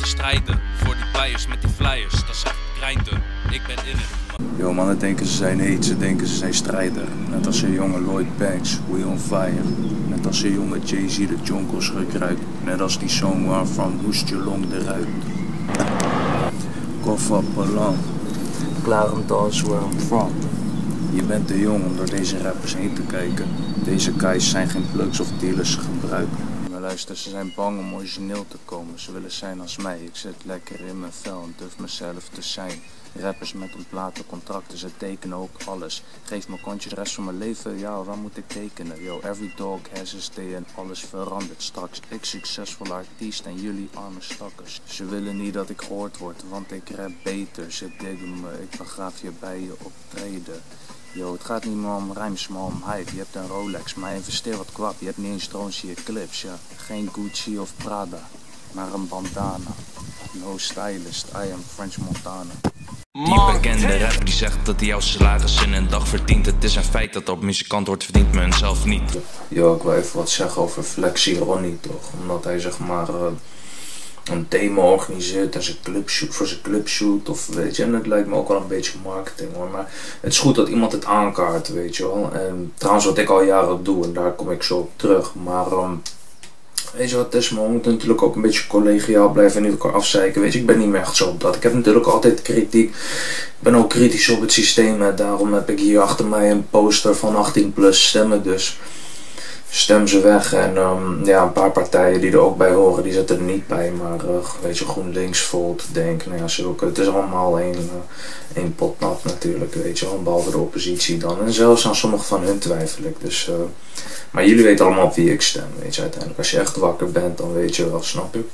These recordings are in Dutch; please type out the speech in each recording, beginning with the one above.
strijden voor die players met die flyers. Dat is echt grinden, ik ben in het. Yo, mannen denken ze zijn heet, ze denken ze zijn strijder. Net als een jonge Lloyd Banks, we on fire. Net als een jonge Jay-Z de jonkels gekruid. Net als die song waarvan hoest je long eruit. Koffer Palan, klaar om te dansen where I'm from. Je bent te jong om door deze rappers heen te kijken. Deze guys zijn geen plugs of dealers gebruiken. Maar luister, ze zijn bang om origineel te komen. Ze willen zijn als mij. Ik zit lekker in mijn vel en durf mezelf te zijn. Rappers met een platencontracten, ze tekenen ook alles. Geef me kontje de rest van mijn leven, ja, waar moet ik tekenen? Yo, every dog has his day en alles verandert straks. Ik succesvolle artiest en jullie arme stakkers. Ze willen niet dat ik gehoord word, want ik rap beter. Ze diggen me, ik begraaf je bij je optreden. Yo, het gaat niet meer om rijms, maar om hype. Je hebt een Rolex, maar investeer wat kwap. Je hebt niet eens drones in je clips, ja. Geen Gucci of Prada, maar een bandana. No stylist, I am French Montana. Die bekende rapper die zegt dat hij jouw salaris in een dag verdient. Het is een feit dat op muzikant wordt verdiend, maar zelf niet. Yo, ik wil even wat zeggen over Flexi Ronnie toch. Omdat hij zeg maar een thema organiseert en voor zijn clubshoot of weet je. En het lijkt me ook wel een beetje marketing hoor. Maar het is goed dat iemand het aankaart, weet je wel. En trouwens wat ik al jaren doe en daar kom ik zo op terug. Maar weet je wat het is, man, we moeten natuurlijk ook een beetje collegiaal blijven en niet elkaar afzeiken. Weet je, ik ben niet meer echt zo op dat. Ik heb natuurlijk altijd kritiek. Ik ben ook kritisch op het systeem en daarom heb ik hier achter mij een poster van 18 plus stemmen. Dus stem ze weg. En ja, een paar partijen die er ook bij horen, die zitten er niet bij. Maar weet je, GroenLinks, Volt, Denk, nou ja, zulke. Het is allemaal één pot nat natuurlijk, weet je wel. Behalve de oppositie dan. En zelfs aan sommige van hun twijfel ik. Dus, maar jullie weten allemaal op wie ik stem, weet je, uiteindelijk. Als je echt wakker bent, dan weet je wel, snap je.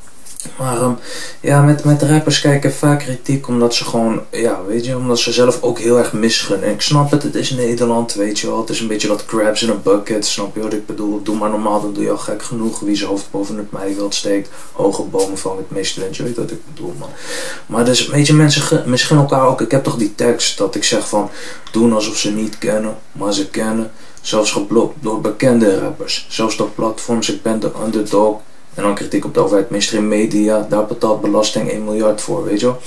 Maar ja, met rappers kijk ik vaak kritiek omdat ze gewoon, ja, weet je, omdat ze zelf ook heel erg misgunnen. En ik snap het is Nederland, weet je wel. Het is een beetje dat crabs in a bucket, snap je wat ik bedoel? Doe maar normaal, dan doe je al gek genoeg. Wie zijn hoofd boven het maaiveld steekt, hoge bomen vangen het meeste wind, je weet wat ik bedoel, man. Maar dus, weet je, mensen misgunnen elkaar ook. Ik heb toch die tekst dat ik zeg van, doen alsof ze niet kennen, maar ze kennen. Zelfs geblokt door bekende rappers. Zelfs door platforms, ik ben de underdog. En dan kritiek op de overheid, mainstream media, daar betaalt belasting 1 miljard voor, weet je wel.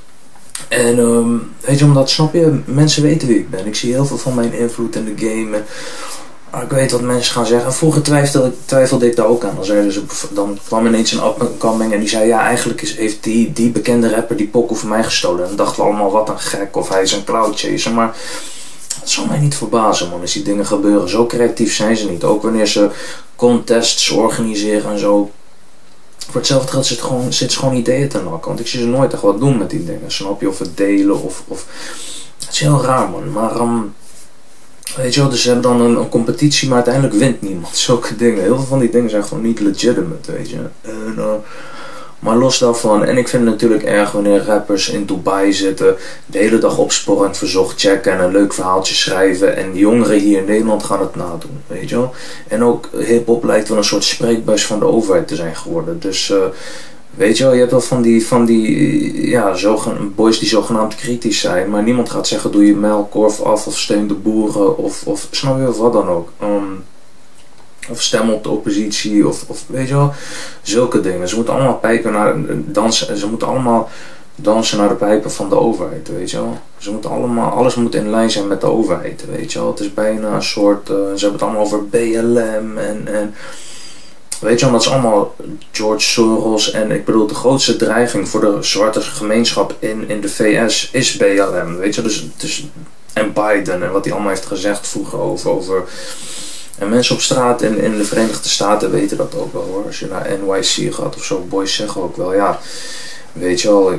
En weet je, omdat, snap je, mensen weten wie ik ben. Ik zie heel veel van mijn invloed in de game. En ik weet wat mensen gaan zeggen. En vroeger twijfelde ik daar ook aan. Dan kwam ineens een up-and-coming en die zei, ja, eigenlijk heeft die bekende rapper die pokoe van mij gestolen. En dan dachten we allemaal, wat een gek, of hij is een cloud chaser. Maar het zal mij niet verbazen, man, als die dingen gebeuren. Zo creatief zijn ze niet. Ook wanneer ze contests organiseren en zo. Voor hetzelfde geld zit ze gewoon ideeën te nakken. Want ik zie ze nooit echt wat doen met die dingen. Snap je? Of het delen. Of het is heel raar, man. Maar weet je wel, dus ze hebben dan een competitie, maar uiteindelijk wint niemand. Zulke dingen. Heel veel van die dingen zijn gewoon niet legitimate, weet je. En, maar los daarvan, en ik vind het natuurlijk erg wanneer rappers in Dubai zitten, de hele dag opsporend verzocht checken en een leuk verhaaltje schrijven en jongeren hier in Nederland gaan het nadoen, weet je wel. En ook hiphop lijkt wel een soort spreekbuis van de overheid te zijn geworden. Dus weet je wel, je hebt wel van die ja, boys die zogenaamd kritisch zijn, maar niemand gaat zeggen doe je muilkorf af of steun de boeren of snap je of wat dan ook. Of stem op de oppositie, of weet je wel, zulke dingen. Ze moeten allemaal pijpen naar dansen. Ze moeten allemaal dansen naar de pijpen van de overheid, weet je wel. Ze moeten allemaal, alles moet in lijn zijn met de overheid, weet je wel. Het is bijna een soort, ze hebben het allemaal over BLM en weet je, omdat ze allemaal George Soros en ik bedoel de grootste dreiging voor de zwarte gemeenschap in de VS is BLM, weet je. Dus en Biden en wat hij allemaal heeft gezegd vroeger over. En mensen op straat in de Verenigde Staten weten dat ook wel hoor. Als je naar NYC gaat of zo, boys zeggen ook wel, ja, weet je wel,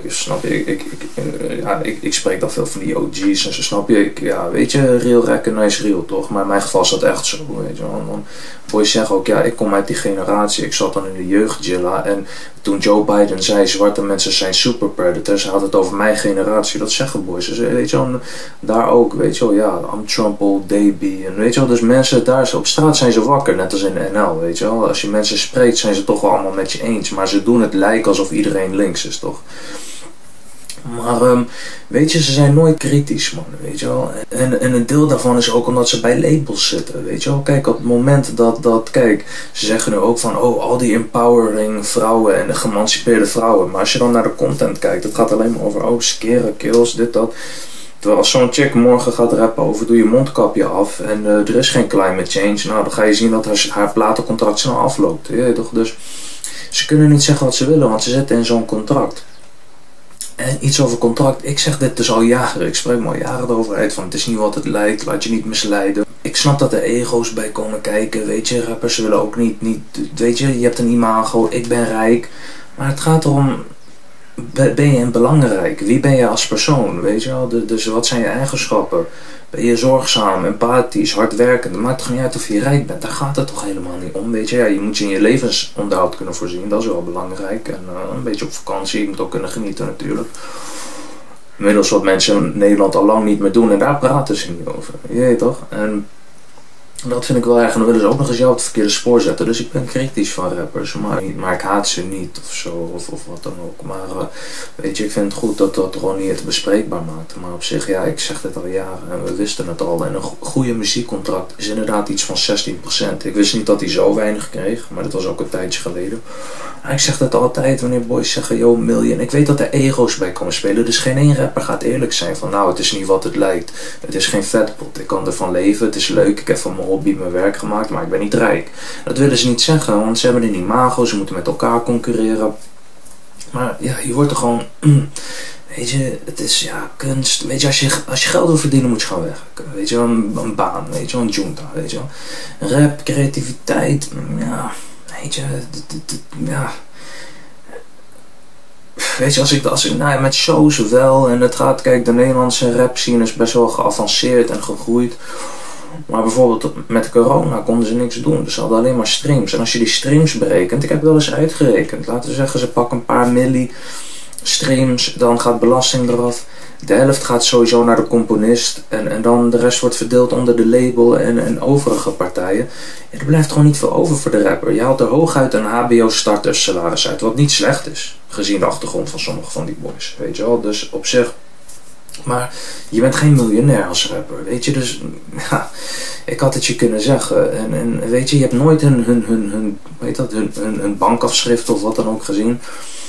ik spreek dan veel van die OG's en zo, snap je, ja, weet je, real recognize real toch, maar in mijn geval is dat echt zo, weet je wel. Dan boys zeggen ook, ja, ik kom uit die generatie, ik zat dan in de jeugdjilla en toen Joe Biden zei, zwarte mensen zijn super predators, hij had het over mijn generatie, dat zeggen boys, dus weet je wel, daar ook, weet je wel, ja, I'm Trump all day be, en weet je wel, dus mensen daar op straat zijn ze wakker, net als in de NL, weet je wel, als je mensen spreekt zijn ze toch wel allemaal met je eens, maar ze doen het lijken alsof iedereen links is, toch? Maar weet je, ze zijn nooit kritisch, man, weet je wel. En een deel daarvan is ook omdat ze bij labels zitten, weet je wel. Kijk, op het moment kijk, ze zeggen nu ook van, oh, al die empowering vrouwen en de geëmancipeerde vrouwen. Maar als je dan naar de content kijkt, het gaat alleen maar over, oh, skeren, kills, dit, dat. Terwijl als zo'n chick morgen gaat rappen over, doe je mondkapje af en er is geen climate change. Nou, dan ga je zien dat haar platencontract snel afloopt, weet je toch. Dus ze kunnen niet zeggen wat ze willen, want ze zitten in zo'n contract. En iets over contract, ik zeg dit dus al jaren, ik spreek me al jaren de overheid van, het is niet wat het lijkt, laat je niet misleiden. Ik snap dat er ego's bij komen kijken, weet je, rappers willen ook niet, weet je hebt een imago, ik ben rijk. Maar het gaat erom, ben je belangrijk? Wie ben je als persoon, weet je wel? Dus wat zijn je eigenschappen? Ben je zorgzaam, empathisch, hardwerkend? Het maakt toch niet uit of je rijk bent, daar gaat het toch helemaal niet om, weet je? Ja, je moet je in je levensonderhoud kunnen voorzien, dat is wel belangrijk. En een beetje op vakantie, je moet ook kunnen genieten natuurlijk. Inmiddels wat mensen in Nederland al lang niet meer doen en daar praten ze niet over, je weet toch? En dat vind ik wel erg. En dan willen ze ook nog eens jou op het verkeerde spoor zetten. Dus ik ben kritisch van rappers. Maar ik haat ze niet of zo. Of wat dan ook. Maar weet je, ik vind het goed dat Ronnie het bespreekbaar maakt. Maar op zich, ja, ik zeg dit al jaren. En we wisten het al. En een goede muziekcontract is inderdaad iets van 16%. Ik wist niet dat hij zo weinig kreeg. Maar dat was ook een tijdje geleden. Ik zeg dat altijd wanneer boys zeggen, yo, miljoen. Ik weet dat er ego's bij komen spelen. Dus geen één rapper gaat eerlijk zijn van, nou, het is niet wat het lijkt. Het is geen vetpot. Ik kan ervan leven. Het is leuk. Ik heb van mijn hobby mijn werk gemaakt. Maar ik ben niet rijk. Dat willen ze niet zeggen. Want ze hebben een imago. Ze moeten met elkaar concurreren. Maar ja, je wordt er gewoon... Weet je, het is ja, kunst. Weet je, als je geld wil verdienen, moet je gaan werken. Weet je, een baan. Weet je, een junta. Weet je, rap, creativiteit. Ja... Weet je, ja. Weet je, als ik nou, met shows wel en het gaat, kijk, de Nederlandse rap scene is best wel geavanceerd en gegroeid. Maar bijvoorbeeld met corona konden ze niks doen, dus ze hadden alleen maar streams. En als je die streams berekent, ik heb wel eens uitgerekend, laten we zeggen, ze pakken een paar milli streams, dan gaat belasting eraf. De helft gaat sowieso naar de componist en dan de rest wordt verdeeld onder de label en overige partijen. Ja, er blijft gewoon niet veel over voor de rapper. Je haalt er hooguit een hbo-starters salaris uit, wat niet slecht is, gezien de achtergrond van sommige van die boys, weet je wel. Dus op zich, maar je bent geen miljonair als rapper, weet je. Dus ja, ik had het je kunnen zeggen. En weet je, je hebt nooit hun bankafschrift of wat dan ook gezien.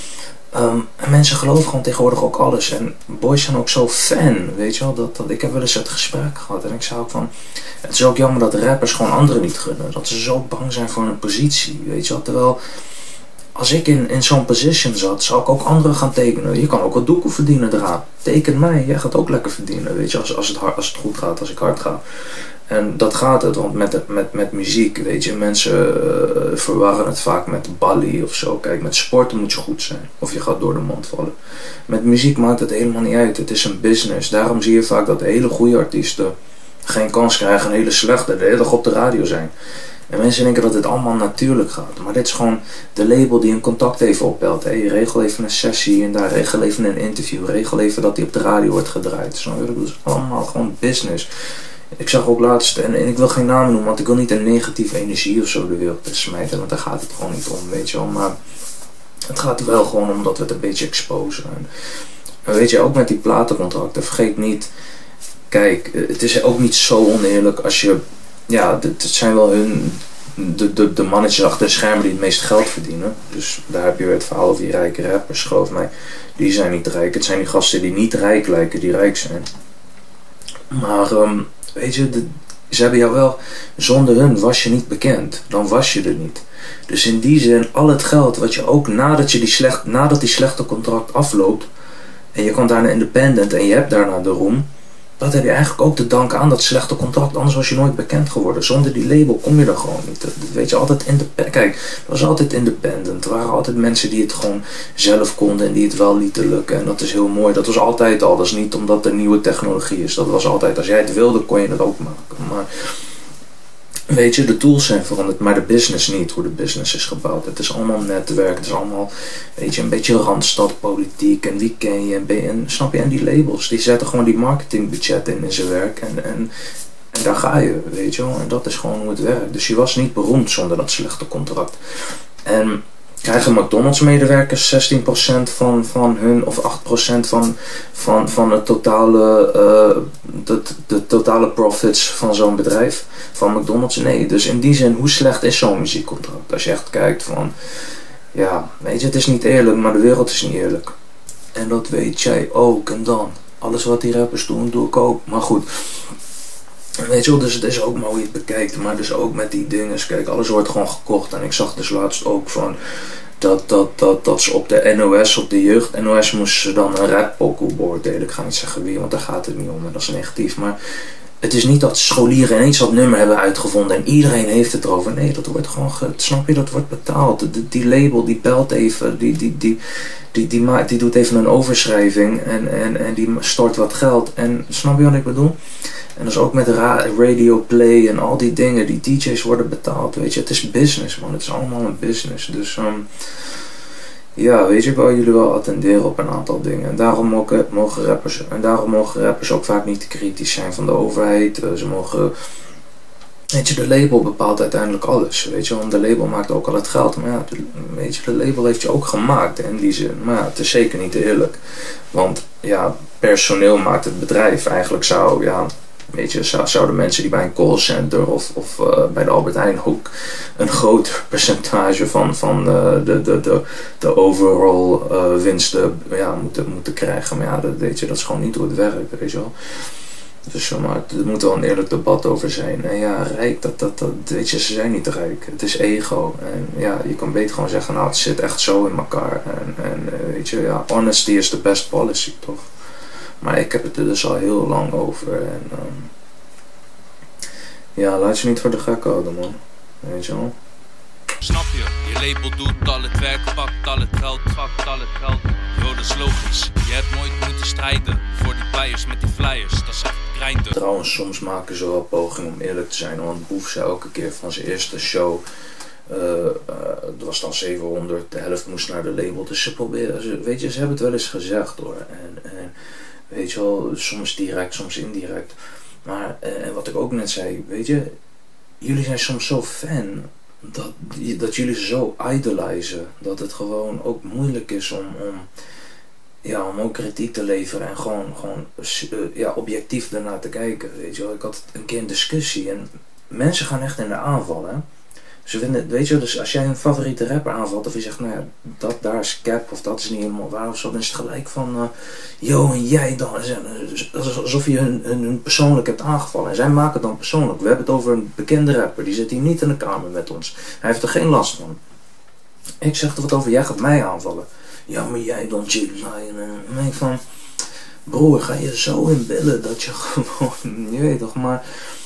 En mensen geloven gewoon tegenwoordig ook alles. En boys zijn ook zo fan, weet je wel. Ik heb wel eens het gesprek gehad en ik zei ook van... Het is ook jammer dat rappers gewoon anderen niet gunnen. Dat ze zo bang zijn voor een positie, weet je wel. Terwijl, als ik in zo'n position zat, zou ik ook anderen gaan tekenen. Je kan ook wat doekoe verdienen eraan. Teken mij, jij gaat ook lekker verdienen, weet je. Als het goed gaat, als ik hard ga. En dat gaat het, want met muziek, weet je, mensen verwarren het vaak met ballie of zo. Kijk, met sporten moet je goed zijn, of je gaat door de mand vallen. Met muziek maakt het helemaal niet uit, het is een business. Daarom zie je vaak dat hele goede artiesten geen kans krijgen, hele slechte, de hele dag op de radio zijn. En mensen denken dat dit allemaal natuurlijk gaat. Maar dit is gewoon de label die een contact even opbelt. Hey, regel even een sessie en daar regel even een interview. Regel even dat die op de radio wordt gedraaid. Zo, dat is allemaal gewoon business. Ik zag ook laatst, en ik wil geen namen noemen, want ik wil niet een negatieve energie of zo de wereld smijten, want daar gaat het gewoon niet om, weet je wel. Maar het gaat er wel gewoon om dat we het een beetje exposen. En weet je, ook met die platencontracten, vergeet niet, kijk, het is ook niet zo oneerlijk als je, ja, het zijn wel de mannetjes achter de schermen die het meest geld verdienen. Dus daar heb je weer het verhaal over die rijke rappers, geloof mij. Die zijn niet rijk, het zijn die gasten die niet rijk lijken, die rijk zijn. Maar weet je, ze hebben jou wel, zonder hun was je niet bekend, dan was je er niet. Dus in die zin, al het geld wat je ook nadat die slechte contract afloopt en je komt daarna independent en je hebt daarna de roem, dat heb je eigenlijk ook te danken aan dat slechte contract, anders was je nooit bekend geworden. Zonder die label kom je er gewoon niet. Dat weet je, altijd independent. Kijk, het was altijd independent. Er waren altijd mensen die het gewoon zelf konden en die het wel lieten lukken. En dat is heel mooi. Dat was altijd al. Dat is niet omdat er nieuwe technologie is. Dat was altijd, als jij het wilde, kon je het ook maken. Maar weet je, de tools zijn veranderd, maar de business niet, hoe de business is gebouwd. Het is allemaal netwerk, het is allemaal, weet je, een beetje randstadpolitiek en wie ken je en snap je, en die labels, die zetten gewoon die marketingbudget in zijn werk en daar ga je, weet je wel, en dat is gewoon hoe het werkt. Dus je was niet beroemd zonder dat slechte contract. En krijgen McDonald's medewerkers 16% van hun of 8% van het totale, de totale profits van zo'n bedrijf, van McDonald's? Nee, dus in die zin, hoe slecht is zo'n muziekcontract? Als je echt kijkt van, ja, weet je, het is niet eerlijk, maar de wereld is niet eerlijk. En dat weet jij ook. En dan, alles wat die rappers doen, doe ik ook. Maar goed, weet je wel, dus het is ook maar hoe je het bekijkt. Maar dus ook met die dingen, kijk, alles wordt gewoon gekocht. En ik zag dus laatst ook van dat ze op de NOS, op de jeugd NOS, moesten ze dan een rappokoe beoordelen. Ik ga niet zeggen wie, want daar gaat het niet om en dat is negatief. Maar het is niet dat scholieren ineens dat nummer hebben uitgevonden en iedereen heeft het erover. Nee, dat wordt gewoon, snap je, dat wordt betaald. Die label, die belt even, die doet even een overschrijving en die stort wat geld. En snap je wat ik bedoel? En dat is ook met radio play en al die dingen. Die DJ's worden betaald, weet je. Het is business, man. Het is allemaal een business. Dus ja, weet je, ik wil jullie wel attenderen op een aantal dingen. En daarom mogen rappers ook vaak niet te kritisch zijn van de overheid. Ze mogen... Weet je, de label bepaalt uiteindelijk alles, weet je, want de label maakt ook al het geld. Maar ja, weet je, de label heeft je ook gemaakt in die zin. Maar ja, het is zeker niet eerlijk. Want ja, personeel maakt het bedrijf. Eigenlijk zouden mensen die bij een callcenter of bij de Albert Heijn ook een groter percentage van de overall winsten moeten krijgen. Maar ja, weet je, dat is gewoon niet hoe het werkt, weet je wel. Dus maar er moet wel een eerlijk debat over zijn. En ja, rijk, dat weet je, ze zijn niet rijk. Het is ego. En ja, je kan beter gewoon zeggen, nou, het zit echt zo in elkaar. En weet je, ja, honesty is the best policy, toch? Maar ik heb het er dus al heel lang over. En ja, laat je niet voor de gek houden, man. Weet je wel? Snap je? Je label doet al het werk, pakt al het geld, Yo, dat is logisch. Je hebt nooit moeten strijden voor die players met die flyers. Dat is echt grinden. Trouwens, soms maken ze wel pogingen om eerlijk te zijn. Want Boef zei elke keer van zijn eerste show... het was dan 700, de helft moest naar de label. Dus ze proberen, weet je, ze hebben het wel eens gezegd hoor. En weet je wel, soms direct, soms indirect. Maar wat ik ook net zei, weet je, jullie zijn soms zo fan dat jullie ze zo idolizen, dat het gewoon ook moeilijk is om ook kritiek te leveren en gewoon objectief daarnaar te kijken, weet je wel. Ik had een keer een discussie en mensen gaan echt in de aanval, hè. Ze vinden, weet je, dus als jij een favoriete rapper aanvalt of je zegt, nou ja, daar is cap of dat is niet helemaal waar of zo, dan is het gelijk van, yo en jij dan, alsof je hun persoonlijk hebt aangevallen. En zij maken het dan persoonlijk. We hebben het over een bekende rapper, die zit hier niet in de kamer met ons. Hij heeft er geen last van. Ik zeg er wat over, jij gaat mij aanvallen. Ja, maar jij dan, J-Lion. En dan denk ik van, broer, ga je zo in billen dat je gewoon, je weet toch, maar...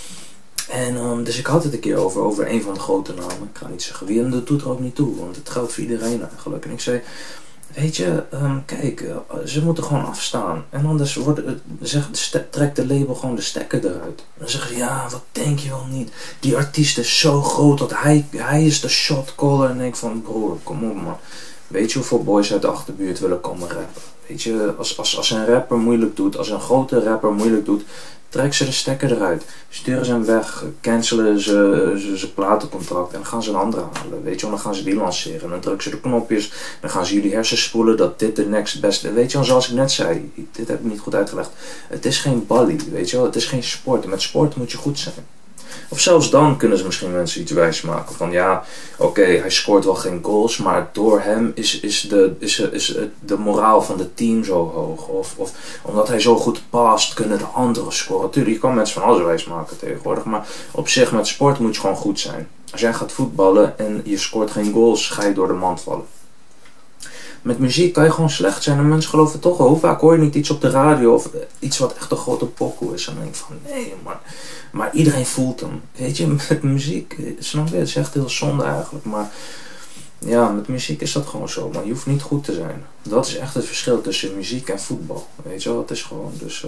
En dus ik had het een keer over een van de grote namen. Ik ga niet zeggen wie, en dat doet er ook niet toe, want het geldt voor iedereen eigenlijk. En ik zei, weet je, kijk, ze moeten gewoon afstaan. En anders trekt de label gewoon de stekker eruit. En dan zeggen ze, ja, wat denk je wel niet? Die artiest is zo groot dat hij is de shotcaller. En ik van, broer, kom op man. Weet je hoeveel boys uit de achterbuurt willen komen rappen? Weet je, als een rapper moeilijk doet, als een grote rapper moeilijk doet, trek ze de stekker eruit. Sturen ze hem weg, cancelen ze zijn platencontract en dan gaan ze een andere halen. Weet je wel, dan gaan ze die lanceren. En dan drukken ze de knopjes, dan gaan ze jullie hersenspoelen dat dit de next beste... Weet je wel, zoals ik net zei, dit heb ik niet goed uitgelegd. Het is geen balie, weet je wel, het is geen sport. Met sport moet je goed zijn. Of zelfs dan kunnen ze misschien mensen iets wijsmaken van ja, oké, hij scoort wel geen goals, maar door hem is de moraal van het team zo hoog. Of omdat hij zo goed past, kunnen de anderen scoren. Natuurlijk, je kan mensen van alles wijsmaken tegenwoordig, maar op zich met sport moet je gewoon goed zijn. Als jij gaat voetballen en je scoort geen goals, ga je door de mand vallen. Met muziek kan je gewoon slecht zijn en mensen geloven toch wel. Hoe vaak hoor je niet iets op de radio of iets wat echt een grote pokoe is. En dan denk ik van nee, maar iedereen voelt hem. Weet je, met muziek, snap je, het is echt heel zonde eigenlijk. Maar ja, met muziek is dat gewoon zo. Maar je hoeft niet goed te zijn. Dat is echt het verschil tussen muziek en voetbal. Weet je wel, het is gewoon. Dus,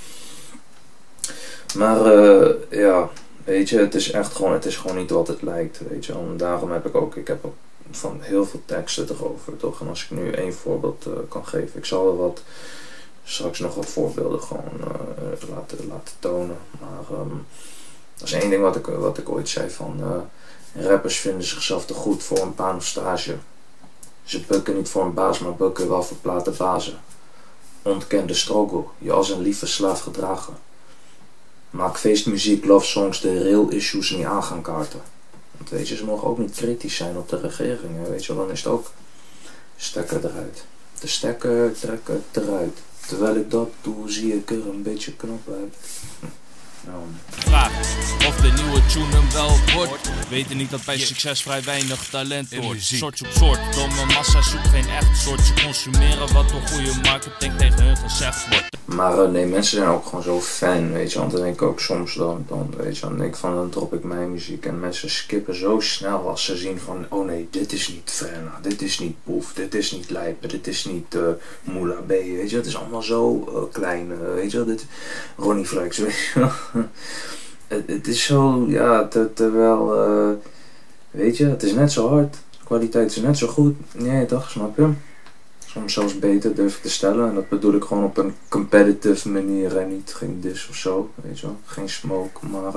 ja, weet je, het is echt gewoon, het is gewoon niet wat het lijkt. Weet je wel, en daarom heb ik ook van heel veel teksten erover, toch? En als ik nu één voorbeeld kan geven, ik zal straks nog wat voorbeelden gewoon laten tonen. Maar dat is één ding wat ik ooit zei van rappers vinden zichzelf te goed voor een baan of stage. Ze bukken niet voor een baas, maar bukken wel voor plate bazen. Ontken de struggle, je als een lieve slaaf gedragen. Maak feestmuziek, love songs, de real issues niet aan gaan kaarten. Want weet je, ze mogen ook niet kritisch zijn op de regering, hè? Weet je, dan is het ook stekker eruit. De stekker trekken eruit. Terwijl ik dat doe, zie ik er een beetje knop uit. Vraag of de nieuwe tune hem wel wordt. Weten niet dat bij succes vrij weinig talent hoort. Soort op soort, domme massa zoekt geen echt soort. Ze consumeren wat door goede marketing tegen hun gezegd wordt. Maar nee, mensen zijn ook gewoon zo fan, weet je. Want dan denk ik ook soms dan weet je, dan denk ik van, dan drop ik mijn muziek en mensen skippen zo snel als ze zien van, oh nee, dit is niet Frenna, dit is niet Poef, dit is niet Lijpen, dit is niet Moula B, weet je. Het is allemaal zo klein, weet je, dit Ronnie Flex, weet je. Het is zo, ja, terwijl, weet je, het is net zo hard, de kwaliteit is net zo goed, nee toch, snap je? Soms zelfs beter durf ik te stellen. En dat bedoel ik gewoon op een competitive manier en niet geen dis of zo. Weet je wel, geen smoke. Maar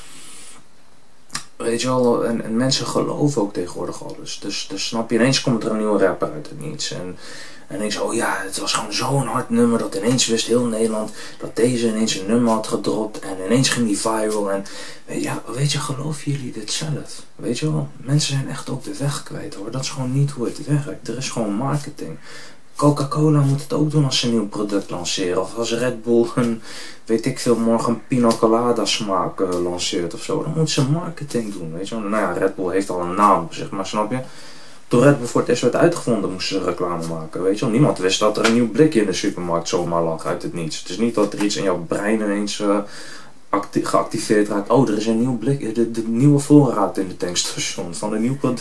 weet je wel, en mensen geloven ook tegenwoordig alles. Dus snap je, ineens komt er een nieuwe rapper uit het niets. En ineens, oh ja, het was gewoon zo'n hard nummer dat ineens wist heel Nederland dat deze ineens een nummer had gedropt. En ineens ging die viral. En weet je, geloven jullie dit zelf? Weet je wel, mensen zijn echt ook de weg kwijt hoor. Dat is gewoon niet hoe het werkt. Er is gewoon marketing. Coca-Cola moet het ook doen als ze een nieuw product lanceren. Of als Red Bull een, weet ik veel, morgen een pina colada smaak lanceert of zo. Dan moeten ze marketing doen, weet je wel. Nou ja, Red Bull heeft al een naam op zich, maar snap je? Toen Red Bull voor het eerst werd uitgevonden, moesten ze reclame maken, weet je wel. Niemand wist dat er een nieuw blikje in de supermarkt zomaar lag uit het niets. Het is niet dat er iets in jouw brein ineens geactiveerd raakt. Oh, er is een nieuw blik, de nieuwe voorraad in de tankstation van een nieuw product.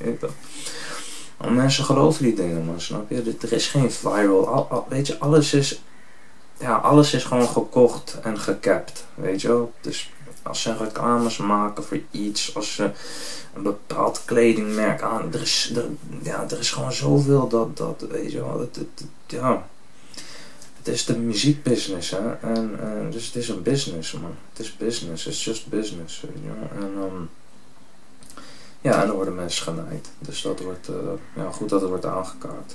Mensen geloven die dingen, man, snap je? Er is geen viral, weet je, alles is gewoon gekocht en gecapt, weet je wel? Dus als ze reclames maken voor iets, als ze een bepaald kledingmerk aan, er is gewoon zoveel dat weet je wel, het is de muziekbusiness, hè, en dus het is een business, man, het is business, it's just business, weet je wel, en ja, en dan worden mensen genaaid. Dus dat wordt, goed dat het wordt aangekaart.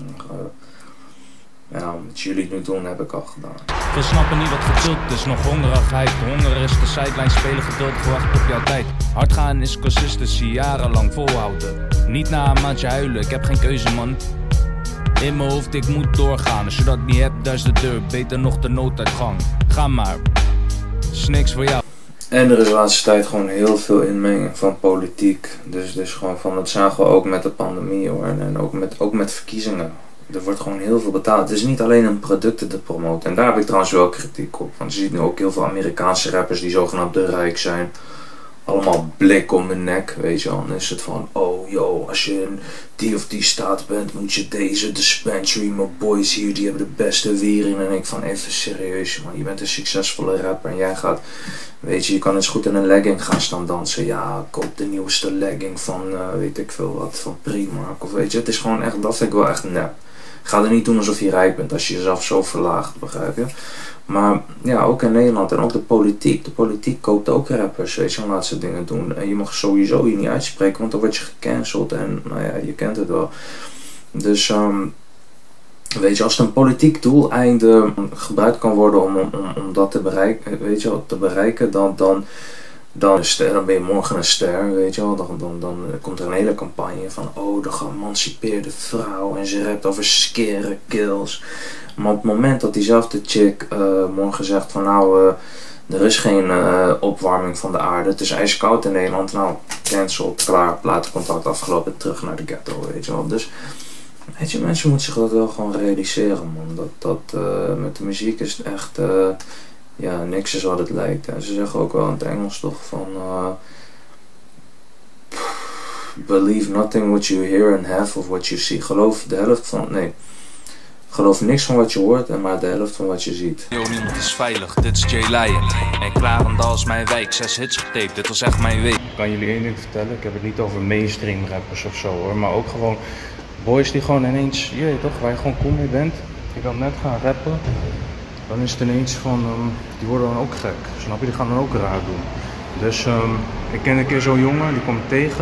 Wat jullie nu doen, heb ik al gedaan. We snappen niet wat geduld is, nog hongerigheid. Honger is de sideline, spelen geduldig wacht op jouw tijd. Hard gaan is consistency, jarenlang volhouden. Niet na een maandje huilen, ik heb geen keuze man. In mijn hoofd, ik moet doorgaan. Als je dat niet hebt, daar is de deur. Beter nog de nooduitgang. Ga maar, is niks voor jou. En er is de laatste tijd gewoon heel veel inmenging van politiek. Dus gewoon van, dat zagen we ook met de pandemie hoor. En ook met verkiezingen. Er wordt gewoon heel veel betaald. Het is niet alleen een producten te promoten. En daar heb ik trouwens wel kritiek op. Want je ziet nu ook heel veel Amerikaanse rappers die zogenaamd te rijk zijn. Allemaal blik om hun nek, weet je wel. Dan is het van, oh yo, als je in die of die staat bent, moet je deze dispensary. Mijn boys hier, die hebben de beste wiering. En ik van, even serieus man, je bent een succesvolle rapper en jij gaat, weet je kan eens goed in een legging gaan staan dansen. Ja, koop de nieuwste legging van, weet ik veel wat, van Primark. Of weet je, het is gewoon echt, dat vind ik wel echt nep. Ga er niet doen alsof je rijk bent als je jezelf zo verlaagt, begrijp je? Maar ja, ook in Nederland en ook de politiek. De politiek koopt ook rappers, weet je, laat ze dingen doen. En je mag sowieso je niet uitspreken, want dan word je gecanceld en nou ja, je kent het wel. Dus weet je, als het een politiek doeleinde gebruikt kan worden om dat te bereiken, weet je wel, dan ben je morgen een ster, weet je wel. Dan komt er een hele campagne van, oh, de geëmancipeerde vrouw en ze rapt over scare kills. Maar op het moment dat diezelfde chick morgen zegt van, nou, er is geen opwarming van de aarde, het is ijskoud in Nederland, nou, cancelled, klaar, platencontact afgelopen, terug naar de ghetto, weet je wel. Dus, weet je, mensen moeten zich dat wel gewoon realiseren, man. Dat met de muziek is het echt, ja, niks is wat het lijkt. En ze zeggen ook wel in het Engels toch van, believe nothing what you hear and half of what you see. Geloof niks van wat je hoort en maar de helft van wat je ziet. Yo, niemand is veilig, dit is Jay Lion. En Klarendal is mijn wijk, 6 hits getaped, dit was echt mijn week. Ik kan jullie één ding vertellen, ik heb het niet over mainstream rappers of zo hoor, maar ook gewoon boys die gewoon ineens, je weet toch, waar je gewoon cool mee bent, die dan net gaan rappen, dan is het ineens van, die worden dan ook gek, snap je, die gaan dan ook raar doen. Dus ik ken een keer zo'n jongen, die kwam tegen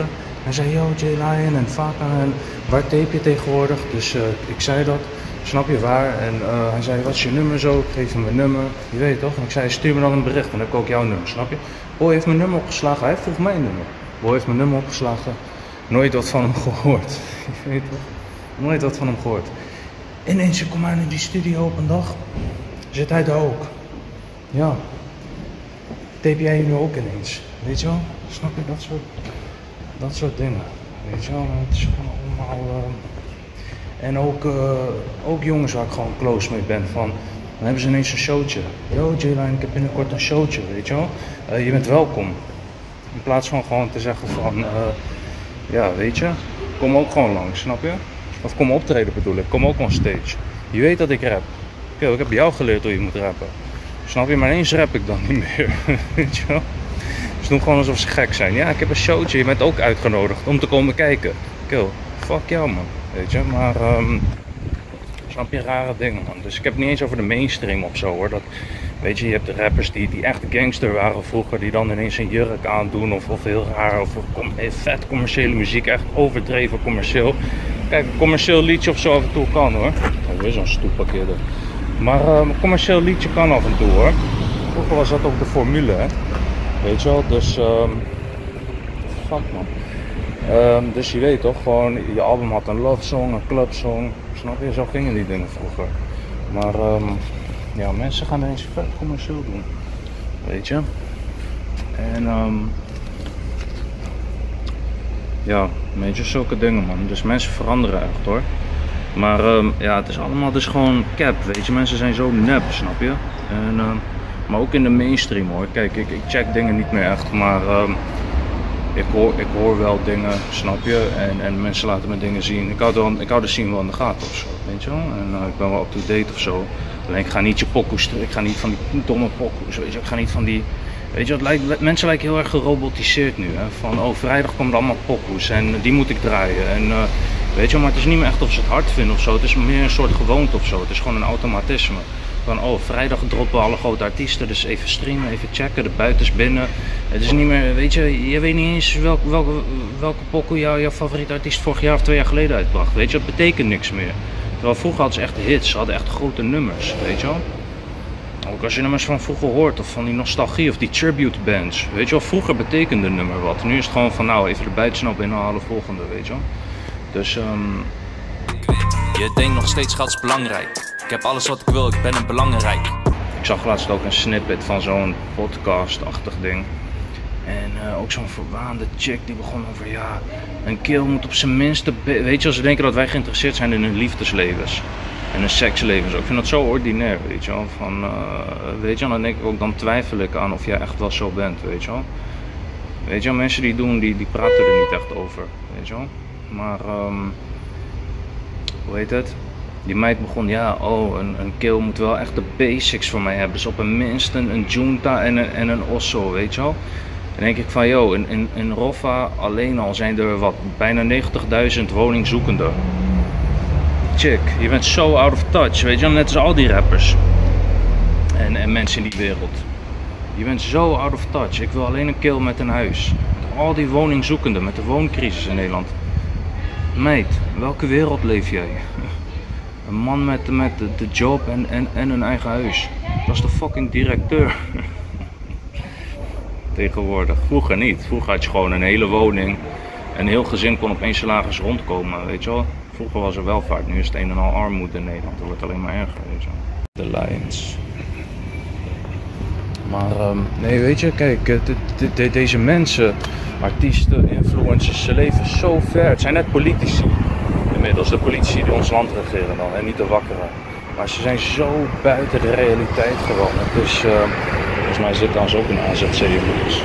Hij zei, yo J-Lion en Faka, en waar tape je tegenwoordig? Dus ik zei dat, snap je waar? En hij zei, wat is je nummer zo? Ik geef hem mijn nummer, je weet toch? En ik zei, stuur me dan een bericht, dan heb ik ook jouw nummer, snap je? Boy heeft mijn nummer opgeslagen, hij vroeg mijn nummer. Boy heeft mijn nummer opgeslagen, nooit wat van hem gehoord. Je weet toch? Nooit wat van hem gehoord. Ineens kom hij in die studio op een dag, zit hij daar ook. Ja. Tape jij je nu ook ineens, weet je wel? Snap je, dat soort dingen, weet je wel? Het is gewoon allemaal... En ook jongens waar ik gewoon close mee ben, van... Dan hebben ze ineens een showtje. Yo J-Lion, ik heb binnenkort een showtje, weet je wel? Je bent welkom. In plaats van gewoon te zeggen van... ja, weet je? Kom ook gewoon langs, snap je? Of kom optreden bedoel ik, kom ook on stage. Je weet dat ik rap. Oké, ik heb jou geleerd hoe je moet rappen. Snap je? Maar ineens rap ik dan niet meer. Weet je wel? Ze doen gewoon alsof ze gek zijn. Ja, ik heb een showtje, je bent ook uitgenodigd om te komen kijken. Kill, fuck jou man. Weet je, maar snap je, rare dingen man. Dus ik heb het niet eens over de mainstream of zo hoor. Dat, weet je, je hebt de rappers die echt gangster waren vroeger, die dan ineens een jurk aandoen of heel raar. Of vet commerciële muziek, echt overdreven commercieel. Kijk, een commercieel liedje of zo af en toe kan hoor. Oh, weer zo'n stoepparkeerder. Maar een commercieel liedje kan af en toe hoor. Vroeger was dat ook de formule hè. Weet je wel, dus fuck man. Dus je weet toch, gewoon je album had een love song, een club song. Snap je, zo gingen die dingen vroeger. Maar ja, mensen gaan ineens vet commercieel doen. Weet je. En ja, weet je, zulke dingen man. Dus mensen veranderen echt hoor. Maar ja, het is allemaal dus gewoon cap, weet je. Mensen zijn zo nep, snap je. En, maar ook in de mainstream hoor. Kijk, ik check dingen niet meer echt, maar ik hoor wel dingen, snap je. En mensen laten me dingen zien. Ik hou de scene wel in de gaten of zo, weet je wel. En ik ben wel up-to-date of zo. Alleen ik ga niet je pokoes, ik ga niet van die domme pokoes, weet je. Ik ga niet van die... Weet je, mensen lijken heel erg gerobotiseerd nu. Hè? Van, oh, vrijdag komen er allemaal pokoes en die moet ik draaien. En, weet je, maar het is niet meer echt of ze het hard vinden of zo. Het is meer een soort gewoonte of zo. Het is gewoon een automatisme. Van, oh, vrijdag droppen alle grote artiesten, dus even streamen, even checken, de buitens binnen. Het is niet meer, weet je weet niet eens welke pokoe jouw favoriete artiest vorig jaar of 2 jaar geleden uitbracht. Weet je, dat betekent niks meer. Terwijl vroeger hadden ze echt hits, ze hadden echt grote nummers, weet je wel. Ook als je nummers van vroeger hoort, of van die nostalgie, of die tribute bands. Weet je wel, vroeger betekende een nummer wat. Nu is het gewoon van, nou, even de buitensnel binnenhalen, volgende, weet je wel. Dus, Je denkt nog steeds geld is belangrijk. Ik heb alles wat ik wil, ik ben een belangrijk. Ik zag laatst ook een snippet van zo'n podcast-achtig ding. En ook zo'n verwaande chick die begon over, ja, een kerel moet op zijn minste... Weet je, als ze denken dat wij geïnteresseerd zijn in hun liefdeslevens. En een sekslevens ook. Ik vind dat zo ordinair, weet je wel. Van, weet je wel, dan denk ik ook, dan twijfel ik aan of jij echt wel zo bent, weet je wel. Weet je wel, mensen die doen, die praten er niet echt over, weet je wel. Maar, hoe heet het? Die meid begon, ja, oh, een kill moet wel echt de basics voor mij hebben. Dus op een minst een junta en een osso, weet je wel. Dan denk ik van, yo, in Roffa alleen al zijn er wat, bijna 90.000 woningzoekenden. Chick, je bent zo out of touch, weet je wel, net als al die rappers. En mensen in die wereld. Je bent zo out of touch. Ik wil alleen een kill met een huis. Met al die woningzoekenden, met de wooncrisis in Nederland. Meid, welke wereld leef jij? Een man met de job en een eigen huis. Dat is de fucking directeur. Tegenwoordig. Vroeger niet. Vroeger had je gewoon een hele woning. Een heel gezin kon op 1 salaris rondkomen, weet je wel. Vroeger was er welvaart, nu is het een en al armoede in Nederland. Dat wordt alleen maar erger, weet je wel. De Lions. Maar nee, weet je, kijk, deze mensen, artiesten, influencers, ze leven zo ver. Het zijn net politici. Inmiddels de politici die ons land regeren dan en niet de wakkeren. Maar ze zijn zo buiten de realiteit gewoon. Dus volgens mij zit dan ook een AZC inmiddels.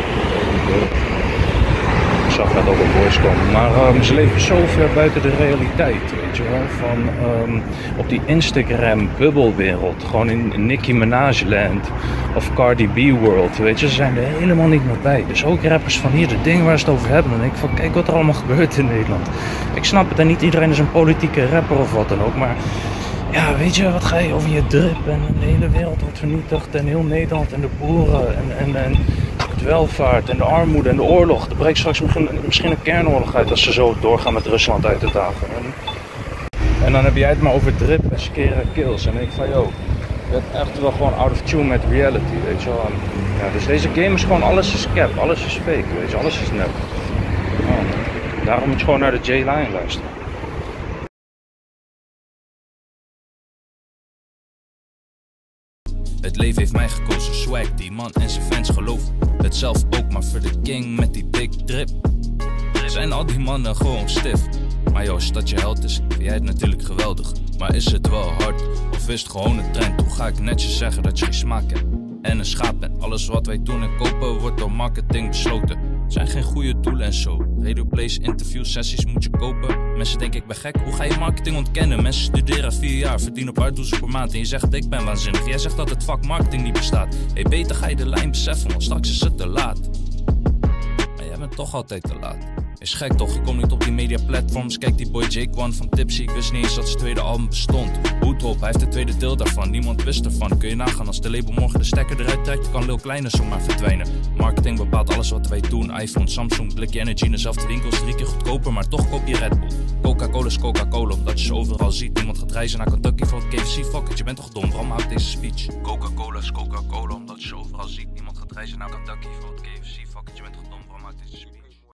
Ik zag net ook een voice komen. Maar ze leven zo ver buiten de realiteit, weet je wel. Van op die Instagram bubbelwereld. Gewoon in Nicki Minaj land. Of Cardi B world, weet je. Ze zijn er helemaal niet meer bij. Dus ook rappers van hier, de dingen waar ze het over hebben. Dan denk ik van, kijk wat er allemaal gebeurt in Nederland. Ik snap het en niet iedereen is een politieke rapper of wat dan ook. Maar ja, weet je, wat ga je over je drip en de hele wereld wordt vernietigd. En heel Nederland en de boeren en de welvaart en de armoede en de oorlog. Er breekt straks misschien een kernoorlog uit als ze zo doorgaan met Rusland uit de tafel. En dan heb jij het maar over drip en scare kills. En ik van, yo, je bent echt wel gewoon out of tune met reality, weet je wel. En, ja, dus deze game is gewoon, alles is cap, alles is fake, weet je, alles is nep. Daarom moet je gewoon naar de J-Line luisteren. Het leven heeft mij gekozen, swag, die man en zijn fans geloven het zelf ook, maar voor de king met die big drip zijn al die mannen gewoon stif. Maar joh, als dat je held is, vind jij het natuurlijk geweldig. Maar is het wel hard, of is het gewoon een trend? Hoe ga ik netjes zeggen dat je geen smaak hebt en een schaap bent? Alles wat wij doen en kopen wordt door marketing besloten. Zijn geen goede doelen en zo. Radio plays, interview sessies moet je kopen. Mensen denken ik ben gek, hoe ga je marketing ontkennen? Mensen studeren 4 jaar, verdienen op $8.000 per maand. En je zegt ik ben waanzinnig, jij zegt dat het vak marketing niet bestaat. Hey, beter ga je de lijn beseffen, want straks is het te laat. Maar jij bent toch altijd te laat. Is gek toch, je komt niet op die media platforms. Kijk die boy Jake One van Tipsy, ik wist niet eens dat zijn tweede album bestond. Hoed op, hij heeft het tweede deel daarvan, niemand wist ervan. Kun je nagaan als de label morgen de stekker eruit trekt, kan Lil Kleine zomaar verdwijnen. Marketing bepaalt alles wat wij doen, iPhone, Samsung, blikje energy in dezelfde winkels, 3 keer goedkoper, maar toch koop je Red Bull. Coca-Cola is Coca-Cola, omdat je ze overal ziet. Niemand gaat reizen naar Kentucky voor het KFC, fuck it, je bent toch dom, waarom houdt deze speech? Coca-Cola is Coca-Cola, omdat je ze overal ziet. Niemand gaat reizen naar Kentucky voor het KFC, fuck it, je bent toch dom, waarom houdt deze speech?